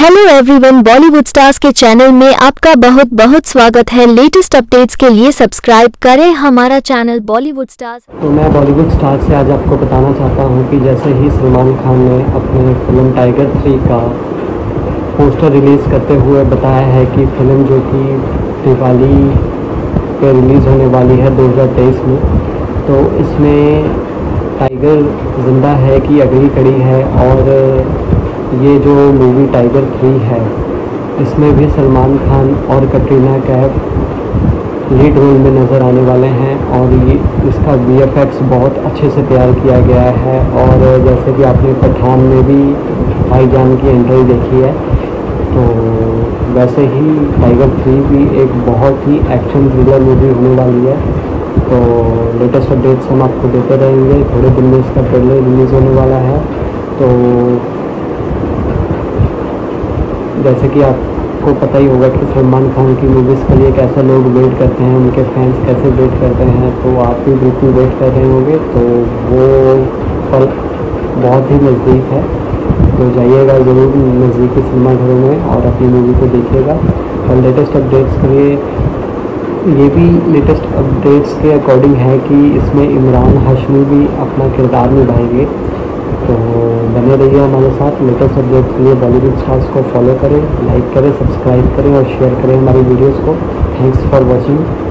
Hello everyone, Bollywood stars के channel में आपका बहुत बहुत स्वागत है। लेटेस्ट अपडेट्स के लिए सब्सक्राइब करें हमारा चैनल बॉलीवुड स्टार्स। तो मैं बॉलीवुड स्टार से आज आपको बताना चाहता हूं कि जैसे ही सलमान खान ने अपने फिल्म टाइगर 3 का पोस्टर रिलीज़ करते हुए बताया है कि फिल्म जो कि दिवाली पे रिलीज़ होने वाली है 2023 में, तो इसमें टाइगर जिंदा है कि अगली कड़ी है। और ये जो मूवी टाइगर 3 है, इसमें भी सलमान खान और कटरीना कैफ लीड रोल में नज़र आने वाले हैं। और ये इसका VFX बहुत अच्छे से तैयार किया गया है। और जैसे कि आपने पठान में भी भाईजान की एंट्री देखी है, तो वैसे ही टाइगर 3 भी एक बहुत ही एक्शन थ्रिलर मूवी होने वाली है। तो लेटेस्ट अपडेट्स हम आपको देते रहेंगे। थोड़े दिन में इसका ट्रेलर रिलीज़ होने वाला है। तो जैसे कि आपको पता ही होगा कि सलमान खान की मूवीज़ के लिए कैसे लोग वेट करते हैं, उनके फैंस कैसे वेट करते हैं, तो आप भी बिल्कुल वेट कर रहे होंगे। तो वो पल बहुत ही नज़दीक है, तो जाइएगा ज़रूर नज़दीकी सिनेमाघरों में और अपनी मूवी को देखिएगा। और लेटेस्ट अपडेट्स के लिए ये भी लेटेस्ट अपडेट्स के अकॉर्डिंग है कि इसमें इमरान हाशमी भी अपना किरदार निभाएंगे। तो बने रहिए हमारे साथ। लेटेस्ट अपडेट के लिए बॉलीवुड स्टार्स को फॉलो करें, लाइक करें, सब्सक्राइब करें और शेयर करें हमारी वीडियोस को। Thanks for watching.